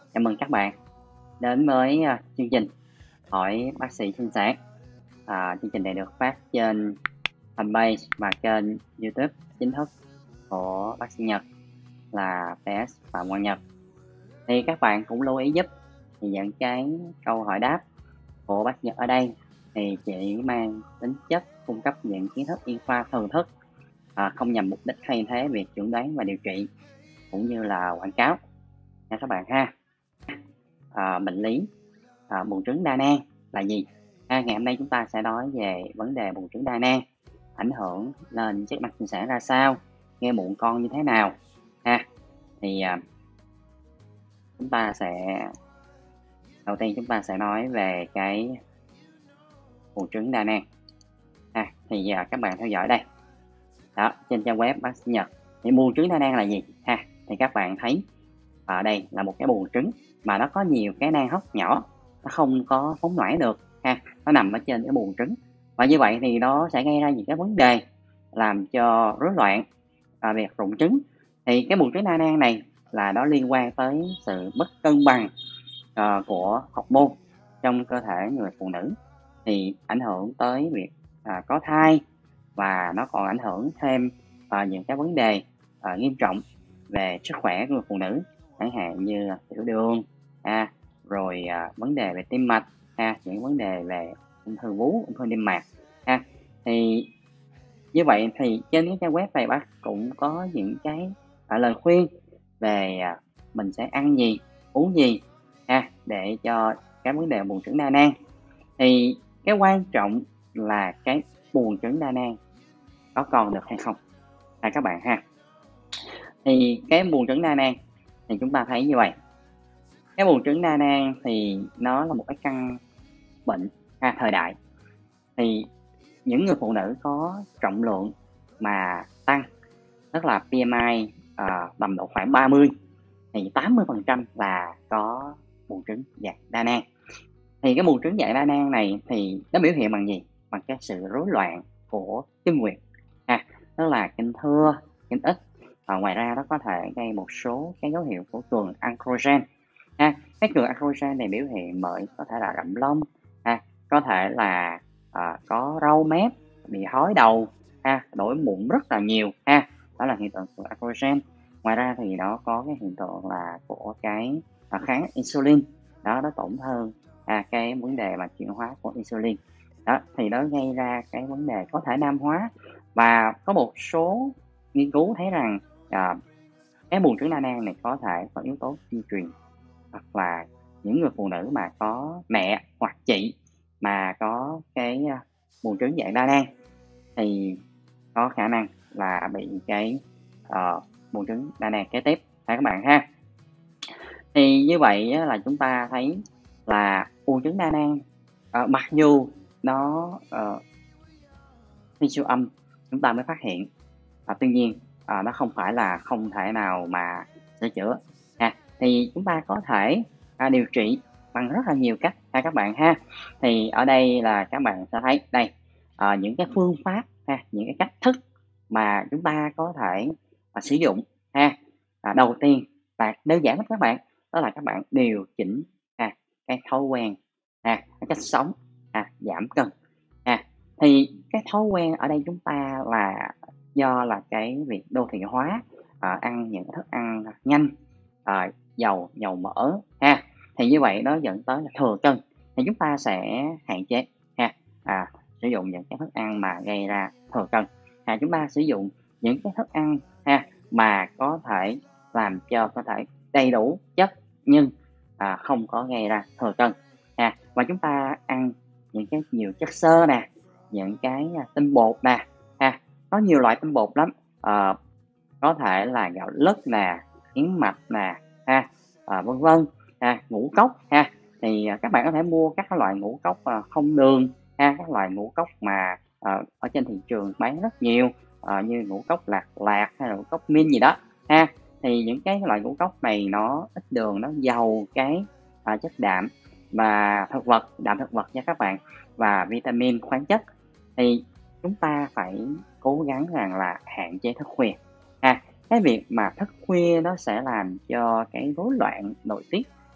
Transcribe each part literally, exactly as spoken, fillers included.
Chào mừng các bạn đến với, a, chương trình Hỏi Bác sĩ Sinh sản. À, chương trình này được phát trên fanpage và kênh YouTube chính thức của bác sĩ Nhật là pê ét Phạm Quang Nhật. Thì các bạn cũng lưu ý giúp thì những cái câu hỏi đáp của bác sĩ Nhật ở đây thì chỉ mang tính chất cung cấp những kiến thức y khoa thường thức, à, không nhằm mục đích thay thế việc chẩn đoán và điều trị cũng như là quảng cáo nha các bạn ha. À, bệnh lý à, buồng trứng đa nang là gì? À, ngày hôm nay chúng ta sẽ nói về vấn đề buồng trứng đa nang ảnh hưởng lên chức năng sinh sản ra sao, nghe mụn con như thế nào ha. Thì à, chúng ta sẽ đầu tiên chúng ta sẽ nói về cái buồng trứng đa nang. À, thì à, các bạn theo dõi đây. Đó, trên trang web bác sĩ Nhật thì buồng trứng đa nang là gì ha? Thì các bạn thấy ở đây là một cái buồng trứng mà nó có nhiều cái nang hốc nhỏ, nó không có phóng nảy được ha, nó nằm ở trên cái buồng trứng, và như vậy thì nó sẽ gây ra những cái vấn đề làm cho rối loạn à, việc rụng trứng. Thì cái buồng trứng đa nang này là nó liên quan tới sự bất cân bằng uh, của hormone trong cơ thể người phụ nữ, thì ảnh hưởng tới việc à, có thai, và nó còn ảnh hưởng thêm à, những cái vấn đề à, nghiêm trọng về sức khỏe của người phụ nữ, chẳng hạn như tiểu đường, à, rồi à, vấn đề về tim mạch, à, những vấn đề về ung thư vú, ung thư niêm mạc. À, thì như vậy thì trên cái trang web này bác cũng có những cái à, lời khuyên về à, mình sẽ ăn gì, uống gì ha, để cho cái vấn đề buồng trứng đa nang. Thì cái quan trọng là cái buồng trứng đa nang có còn được hay không ha các bạn ha. Thì cái buồng trứng đa nang thì chúng ta thấy như vậy, cái buồng trứng đa nang thì nó là một cái căn bệnh ha, thời đại. Thì những người phụ nữ có trọng lượng mà tăng, tức là bê em i à, tầm độ khoảng ba mươi, thì tám mươi phần trăm là có buồng trứng dạng đa nang. Thì cái buồng trứng dạng đa nang này thì nó biểu hiện bằng gì? Bằng cái sự rối loạn của kinh nguyệt ha, tức là kinh thưa, kinh ít. Và ngoài ra nó có thể gây một số cái dấu hiệu của cường androgen ha. Cái cường androgen này biểu hiện bởi có thể là rậm lông ha, có thể là à, có râu mép, bị hói đầu ha, nổi mụn rất là nhiều ha, đó là hiện tượng của androgen. Ngoài ra thì nó có cái hiện tượng là của cái à, kháng insulin, đó nó tổn thương à, cái vấn đề mà chuyển hóa của insulin, đó thì nó gây ra cái vấn đề có thể nam hóa. Và có một số nghiên cứu thấy rằng à, cái buồng trứng đa nang này có thể có yếu tố di truyền, hoặc là những người phụ nữ mà có mẹ hoặc chị mà có cái à, buồng trứng dạng đa nang thì có khả năng là bị cái uh, buồng trứng đa nang kế tiếp ha các bạn ha. Thì như vậy là chúng ta thấy là buồng trứng đa nang uh, mặc dù nó uh, khi siêu âm chúng ta mới phát hiện, à, tuy nhiên à, nó không phải là không thể nào mà sửa chữa ha. Thì chúng ta có thể à, điều trị bằng rất là nhiều cách ha các bạn ha. Thì ở đây là các bạn sẽ thấy đây à, những cái phương pháp ha, những cái cách thức mà chúng ta có thể à, sử dụng ha. À, đầu tiên là đơn giản lắm các bạn, đó là các bạn điều chỉnh ha, cái thói quen ha, cái cách sống ha, giảm cân ha. Thì cái thói quen ở đây chúng ta là do là cái việc đô thị hóa, à, ăn những thức ăn nhanh, à, dầu dầu mỡ ha, thì như vậy nó dẫn tới là thừa cân. Thì chúng ta sẽ hạn chế ha, à, sử dụng những cái thức ăn mà gây ra thừa cân ha. Chúng ta sử dụng những cái thức ăn ha mà có thể làm cho cơ thể đầy đủ chất nhưng à, không có gây ra thừa cân ha. Và chúng ta ăn những cái nhiều chất xơ nè, những cái tinh bột nè ha, có nhiều loại tinh bột lắm, à, có thể là gạo lứt nè, yến mạch nè ha, à, vân vân ha, ngũ cốc ha. Thì à, các bạn có thể mua các loại ngũ cốc à, không đường ha, các loại ngũ cốc mà à, ở trên thị trường bán rất nhiều, à, như ngũ cốc lạc lạc hay là ngũ cốc min gì đó ha. Thì những cái loại ngũ cốc này nó ít đường, nó giàu cái à, chất đạm và thực vật, đạm thực vật nha các bạn, và vitamin, khoáng chất. Thì chúng ta phải cố gắng rằng là hạn chế thức khuya ha. Cái việc mà thức khuya nó sẽ làm cho cái rối loạn nội tiết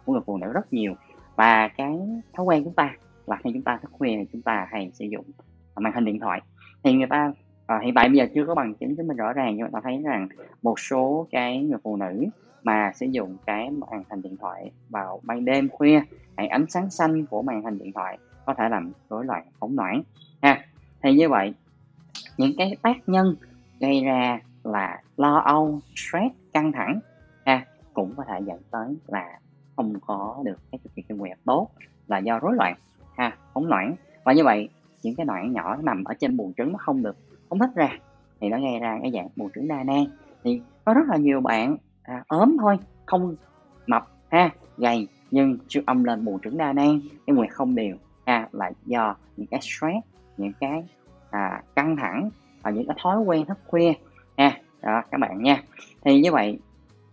của người phụ nữ rất nhiều. Và cái thói quen chúng ta là khi chúng ta thức khuya thì chúng ta hay sử dụng màn hình điện thoại. Thì người ta ờ, hiện tại bây giờ chưa có bằng chứng chứng minh rõ ràng, nhưng mà ta thấy rằng một số cái người phụ nữ mà sử dụng cái màn hình điện thoại vào ban đêm khuya, hay ánh sáng xanh của màn hình điện thoại có thể làm rối loạn phóng noãn ha. Thì như vậy, những cái tác nhân gây ra là lo âu, stress, căng thẳng ha, cũng có thể dẫn tới là không có được cái chu kỳ kinh nguyệt tốt, là do rối loạn ha, phóng noãn. Và như vậy những cái noãn nhỏ nằm ở trên buồng trứng nó không được phóng thích ra, thì nó gây ra cái dạng buồng trứng đa nang. Thì có rất là nhiều bạn à, ốm thôi, không mập ha, gầy, nhưng siêu âm lên buồng trứng đa nang, cái nguyệt không đều ha, là do những cái stress, những cái à, căng thẳng và những cái thói quen thức khuya ha. Đó các bạn nha. Thì như vậy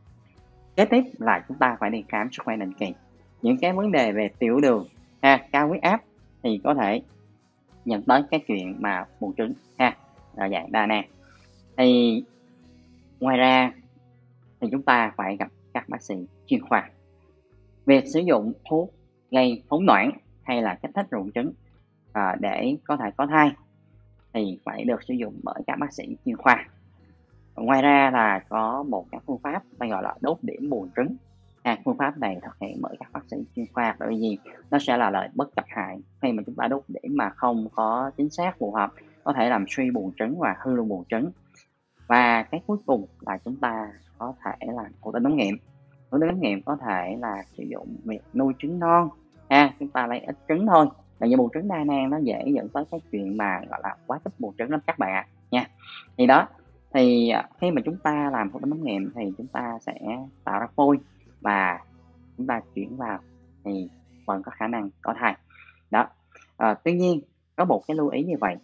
kế tiếp là chúng ta phải đi khám sức khỏe định kỳ. Những cái vấn đề về tiểu đường ha, cao huyết áp thì có thể dẫn tới cái chuyện mà buồng trứng ha, là dạng đa nang. Thì ngoài ra thì chúng ta phải gặp các bác sĩ chuyên khoa. Việc sử dụng thuốc gây phóng noãn hay là kích thích rụng trứng à, để có thể có thai thì phải được sử dụng bởi các bác sĩ chuyên khoa. Ngoài ra là có một cái phương pháp ta gọi là đốt điểm buồng trứng. À, phương pháp này thực hiện bởi các bác sĩ chuyên khoa, bởi vì nó sẽ là lợi bất cập hại. Khi mà chúng ta đốt điểm mà không có chính xác phù hợp, có thể làm suy buồng trứng và hư luôn buồng trứng. Và cái cuối cùng là chúng ta có thể là thụ tinh ống nghiệm. Thụ tinh ống nghiệm có thể là sử dụng việc nuôi trứng non ha, chúng ta lấy ít trứng thôi. Tại vì buồng trứng đa nang nó dễ dẫn tới cái chuyện mà gọi là quá kích buồng trứng lắm các bạn ạ nha. Thì đó, thì khi mà chúng ta làm thụ tinh ống nghiệm thì chúng ta sẽ tạo ra phôi và chúng ta chuyển vào thì vẫn có khả năng có thai. Đó. À, tuy nhiên có một cái lưu ý như vậy.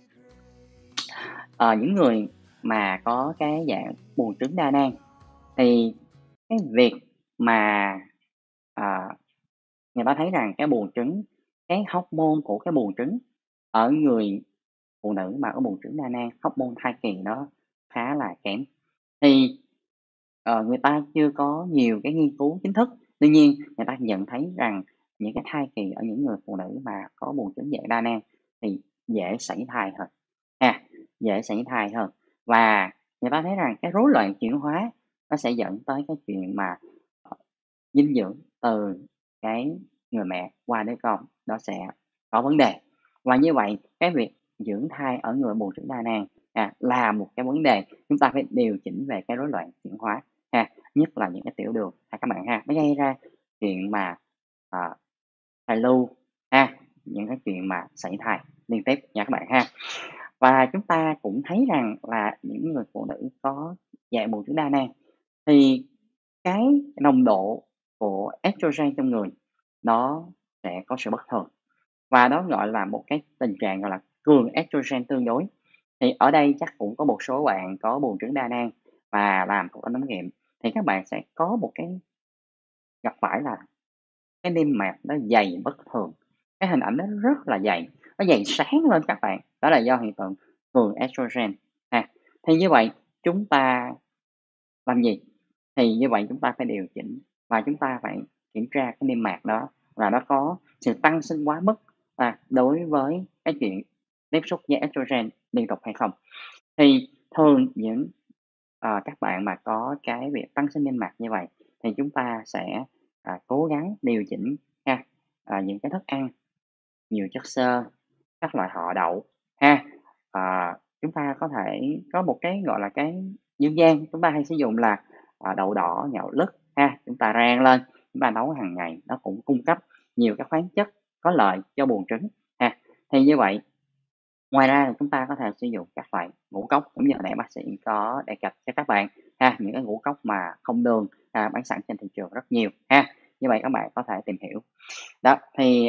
À, những người mà có cái dạng buồng trứng đa nang thì cái việc mà à, người ta thấy rằng cái buồng trứng, cái hormone của cái buồng trứng ở người phụ nữ mà có buồng trứng đa nang, hormone thai kỳ nó khá là kém. Thì ờ, người ta chưa có nhiều cái nghiên cứu chính thức, tuy nhiên người ta nhận thấy rằng những cái thai kỳ ở những người phụ nữ mà có buồng trứng dạng đa nang thì dễ sảy thai hơn ha, dễ sảy thai hơn. Và người ta thấy rằng cái rối loạn chuyển hóa nó sẽ dẫn tới cái chuyện mà ờ, dinh dưỡng từ cái người mẹ qua đứa con nó sẽ có vấn đề. Và như vậy cái việc dưỡng thai ở người buồng trứng đa nang à, là một cái vấn đề chúng ta phải điều chỉnh về cái rối loạn chuyển hóa ha, nhất là những cái tiểu đường ha các bạn ha, nó gây ra chuyện mà à, thai lưu ha, những cái chuyện mà sảy thai liên tiếp nha các bạn ha. Và chúng ta cũng thấy rằng là những người phụ nữ có dạng buồng trứng đa nang thì cái nồng độ của estrogen trong người nó sẽ có sự bất thường, và đó gọi là một cái tình trạng gọi là cường estrogen tương đối. Thì ở đây chắc cũng có một số bạn có buồng trứng đa nang và làm thụ tinh ống nghiệm thì các bạn sẽ có một cái gặp phải là cái niêm mạc nó dày bất thường, cái hình ảnh nó rất là dày, nó dày sáng lên các bạn, đó là do hiện tượng cường estrogen ha. Thì như vậy chúng ta làm gì? Thì như vậy chúng ta phải điều chỉnh và chúng ta phải kiểm tra cái niêm mạc đó là nó có sự tăng sinh quá mức à, đối với cái chuyện tiếp xúc với estrogen liên tục hay không. Thì thường những à, các bạn mà có cái việc tăng sinh niêm mạc như vậy thì chúng ta sẽ à, cố gắng điều chỉnh ha, à, những cái thức ăn nhiều chất xơ, các loại họ đậu ha. À, chúng ta có thể có một cái gọi là cái dân gian chúng ta hay sử dụng là à, đậu đỏ nhậu lứt ha, chúng ta rang lên, chúng ta nấu hàng ngày, nó cũng cung cấp nhiều các khoáng chất có lợi cho buồng trứng ha. Thì như vậy ngoài ra thì chúng ta có thể sử dụng các loại ngũ cốc cũng như hồi nãy bác sĩ có đề cập cho các bạn ha, những cái ngũ cốc mà không đường à, bán sẵn trên thị trường rất nhiều ha. Như vậy các bạn có thể tìm hiểu. Đó thì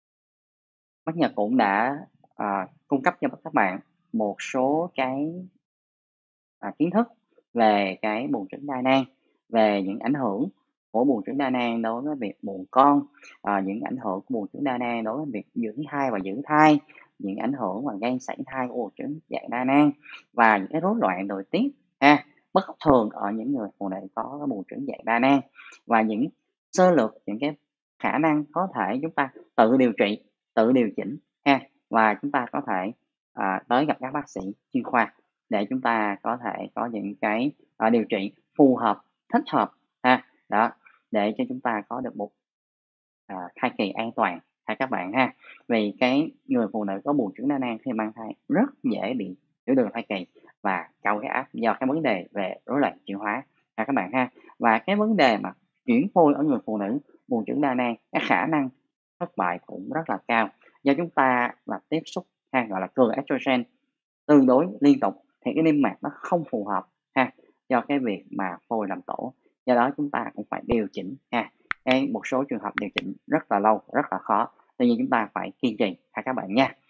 Bác Nhật cũng đã à, cung cấp cho các bạn một số cái à, kiến thức về cái buồng trứng đa nang, về những ảnh hưởng của buồng trứng đa nang đối với việc mồ con, à, những ảnh hưởng của buồng trứng đa nang đối với việc dưỡng thai và giữ thai, những ảnh hưởng mà gây sảy thai của buồng trứng dạng đa nang và những cái rối loạn nội tiết ha, bất thường ở những người phụ nữ có cái buồng trứng dạng đa nang, và những sơ lược những cái khả năng có thể chúng ta tự điều trị, tự điều chỉnh ha, và chúng ta có thể, à, tới gặp các bác sĩ chuyên khoa để chúng ta có thể có những cái, ờ, điều trị phù hợp, thích hợp ha. Đó, để cho chúng ta có được một, à, thai kỳ an toàn ha các bạn ha. Vì cái người phụ nữ có buồng trứng đa nang khi mang thai rất dễ bị tiểu đường thai kỳ và cao huyết áp do cái vấn đề về rối loạn chuyển hóa ha các bạn ha. Và cái vấn đề mà chuyển phôi ở người phụ nữ buồng trứng đa nang, cái khả năng thất bại cũng rất là cao do chúng ta là tiếp xúc ha, gọi là cường estrogen tương đối liên tục thì cái niêm mạc nó không phù hợp ha, do cái việc mà phôi làm tổ. Do đó chúng ta cũng phải điều chỉnh ha. Cái một số trường hợp điều chỉnh rất là lâu, rất là khó. Tuy nhiên chúng ta phải kiên trì ha các bạn nha.